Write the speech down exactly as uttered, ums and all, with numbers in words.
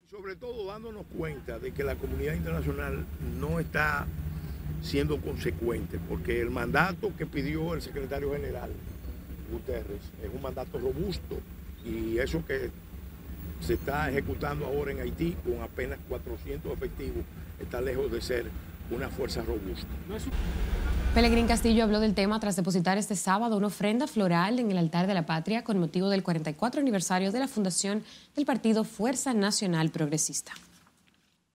Sobre todo dándonos cuenta de que la comunidad internacional no está siendo consecuente, porque el mandato que pidió el secretario general Guterres es un mandato robusto y eso que se está ejecutando ahora en Haití con apenas cuatrocientos efectivos está lejos de ser una fuerza robusta. Pelegrín Castillo habló del tema tras depositar este sábado una ofrenda floral en el altar de la Patria con motivo del cuarenta y cuatro aniversario de la fundación del partido Fuerza Nacional Progresista.